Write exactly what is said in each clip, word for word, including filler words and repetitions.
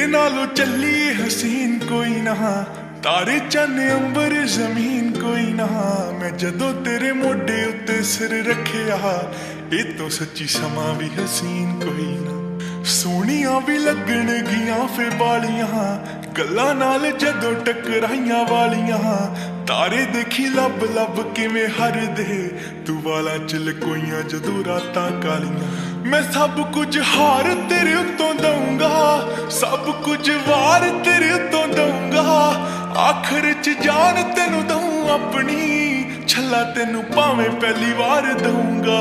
तेरे नालों चली हसीन कोई ना, तारे चन अंबर जमीन कोई ना। मैं जदों तेरे मोढे उत्ते सिर रखिया, ए तो सच्ची समा भी हसीन कोई ना। सोहणियां भी लगन गियां फिर बालियां, गल्लां नाल जदों टकराइयां वालियां। तारे देखी लब लब किवें हरदे, तू वाला च लकोइयां जदों रातां कालियां। मैं सब कुछ हार तेरे उत्तों दूंगा, सब कुछ वार तेरे उत्तों दूंगा। आखिर च जान तेनू दूं अपनी, छला तेनू भावें पहली बार दूंगा।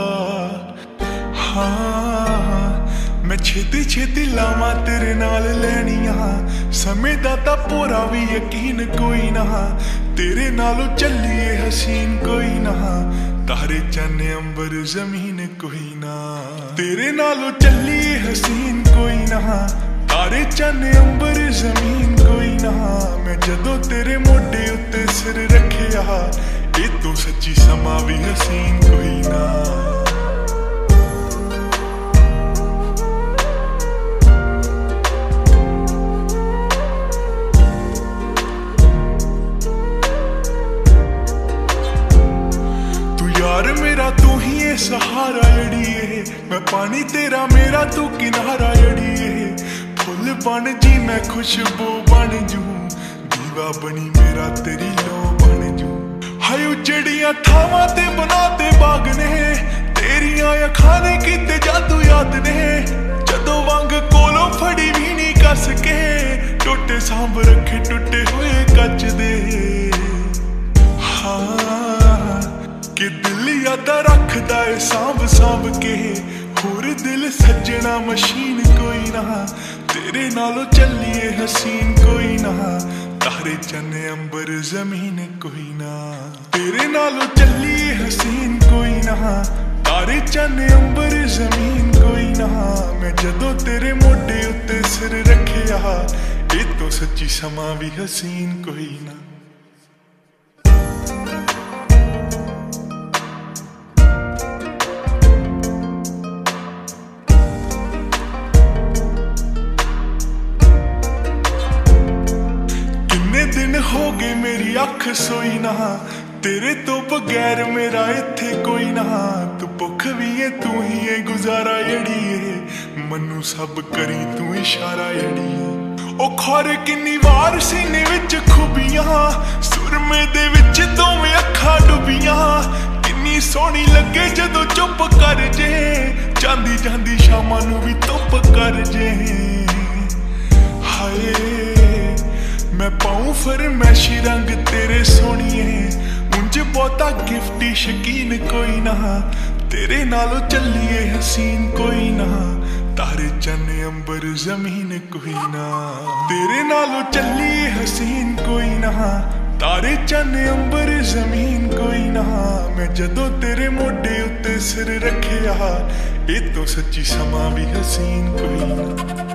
हाँ मैं छेती छेती लावां तेरे नाल लैनियां, समय दा तां पूरा भी यकीन कोई ना। तेरे नालों चलिए हसीन कोई ना, तारे चन अंबर जमीन कोई ना। तेरे नालों चलिए हसीन कोई ना, तारे चन अंबर जमीन कोई ना। मैं जदों तेरे मोढे उत्ते सिर रखिया, ए तो सच्ची समा भी हसीन कोई ना। यार मेरा तू ही है सहारा अड़िए, मैं पानी तेरा मेरा तू किनारा अड़िए। फुल बन जी मैं खुशबू बन जू, दीवा बनी मेरा तेरी लो बन जू। हाय उजड़ियां थावां ते बनाते बाग ने, तेरियां अखां ने कीते जादू याद ने। जदों वंग कोलों फड़ी भी नहीं कस के, टोटे सांभ रखे टुटे हुए कच दे। हाँ कि दिल यादा रखदा है सांभ सांभ के, होर दिल सजना मशीन कोई ना। तेरे नालों चलिए हसीन कोई ना, तारे चन अंबर जमीन कोई ना। तेरे नालों चलिए हसीन कोई ना, तारे चन अंबर जमीन कोई ना। मैं जदों तेरे मोढे उत्ते सिर रखिया, ए तो सच्ची समा भी हसीन कोई ना। दिन हो गए मेरी अख सोई ना, तेरे तो बगैर मेरा इत्थे कोई ना। तू भुख भी है तू ही है गुजारा अड़िए, मनु सब करी तू इशारा अड़िए। ओ खौर किन्नी वार सीने विच खुबियां, सुरमे दे विच दोवें अखां डुबियां। किन्नी सोहनी लगे जदों चुप कर जे, जांदी जांदी शामां नू भी धुप कर जे। हाय मैं पाऊं फरमैशी रंग तेरे सोहणिए, मुंज बहुता गिफ्टी शकीन कोई ना। तेरे नालों चलिए हसीन कोई ना, तारे चन अंबर जमीन कोई ना। तेरे नालों चलिए हसीन कोई ना, तारे चन अंबर जमीन कोई ना। मैं जदों तेरे मोढे उत्ते सिर रखिया, ए तो सच्ची समा भी हसीन कोई ना।